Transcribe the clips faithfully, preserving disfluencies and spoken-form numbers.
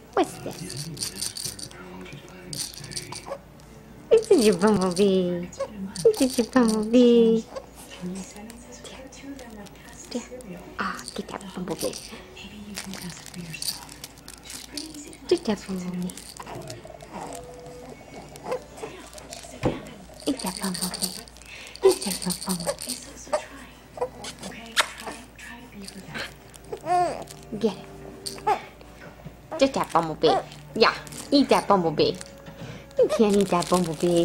What's this? This is your bumblebee. This is your bumblebee. There. Ah, get that bumblebee. Get that bumblebee. Eat that bumblebee. Eat that bumblebee. Get it. Get that bumblebee. Yeah, eat that bumblebee. You can't eat that bumblebee.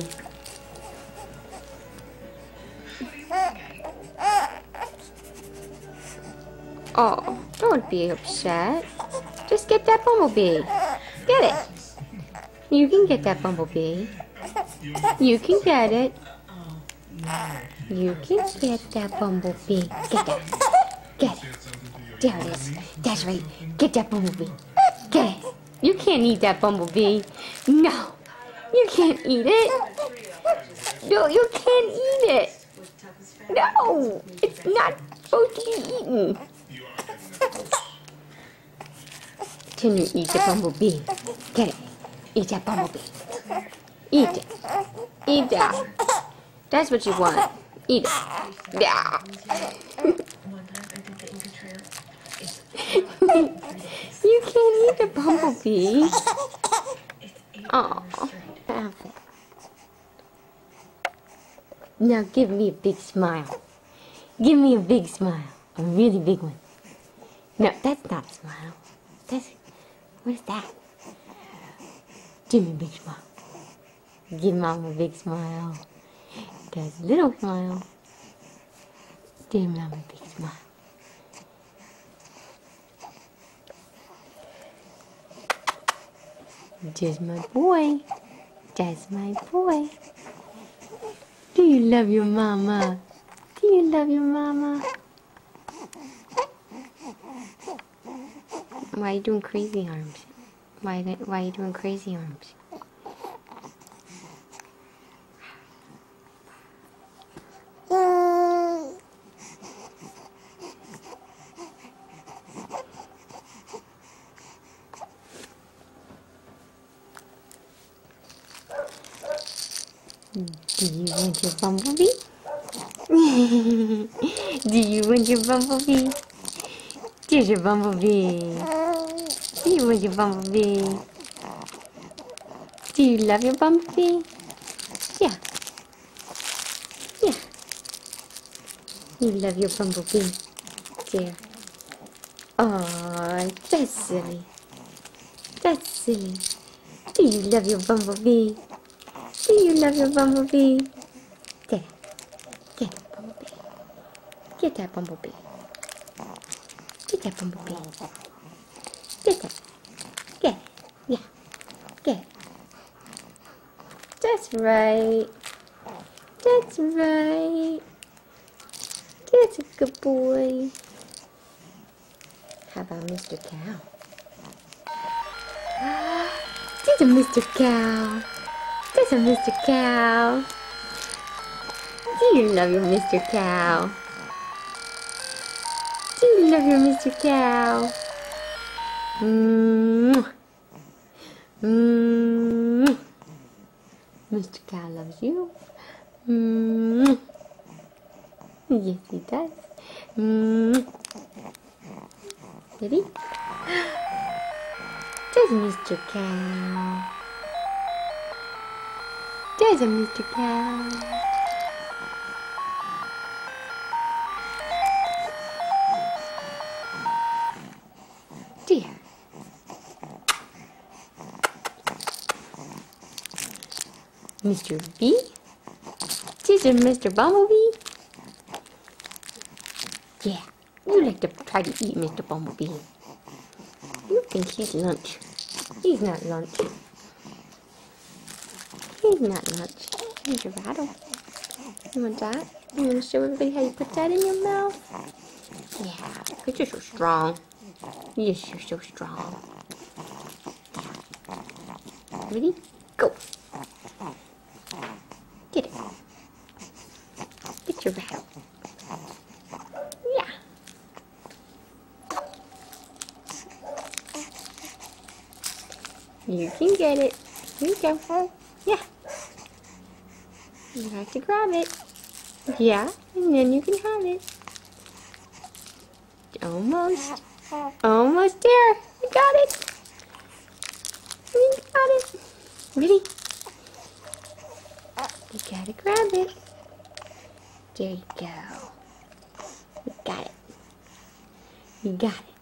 Oh, don't be upset. Just get that bumblebee. Get it. You can get that bumblebee. You can get it. You can get that bumblebee. Get that. Get it. There it is. That's right. Get that bumblebee. Get it. You can't eat that bumblebee. No. You can't eat it. No, you can't eat it. No. It's not supposed to be eaten. Can you eat the bumblebee? Get it. Eat that bumblebee. Eat it. Eat that. That's what you want. Eat it. Yeah. You can't eat the bumblebee. Oh, have it. Now give me a big smile. Give me a big smile. A really big one. No, that's not a smile. That's, what is that? Give me a big smile. Give Mom a big smile. That's a little smile. Give Mom a big smile. Just my boy. That's my boy. Do you love your mama? Do you love your mama? Why are you doing crazy arms? Why, why are you doing crazy arms? Do you want your bumblebee? Do you want your bumblebee? There's your bumblebee. Do you want your bumblebee? Do you love your bumblebee? Yeah. Yeah. You love your bumblebee. There. Oh, that's silly. That's silly. Do you love your bumblebee? Do you love your bumblebee? There. Get that bumblebee. Get that bumblebee. Get that bumblebee. Get that. Get it. Yeah. Get it. That's right. That's right. That's a good boy. How about Mister Cow? That's a Mister Cow. That's a Mister Cow. Do you love your Mister Cow? Do you love your Mister Cow? Mmm. Mmm. Mister Cow loves you. Mmm. Yes, he does. Mmm. Ready? There's Mister Cow. There's a Mister Cow. Dear. Mister Bee? This is Mister Bumblebee? Yeah, you like to try to eat Mister Bumblebee. You think he's lunch. He's not lunch. He's not lunch. Here's your rattle. You want that? You want to show everybody how you put that in your mouth? Yeah, because you're so strong. Yes, you're so strong. Ready? Go. Get it. Get your rattle. Yeah. You can get it. Here you go. Yeah. You have to grab it. Yeah, and then you can have it. Almost. Almost there. You got it. You got it. Ready? You gotta grab it. There you go. You got it. You got it.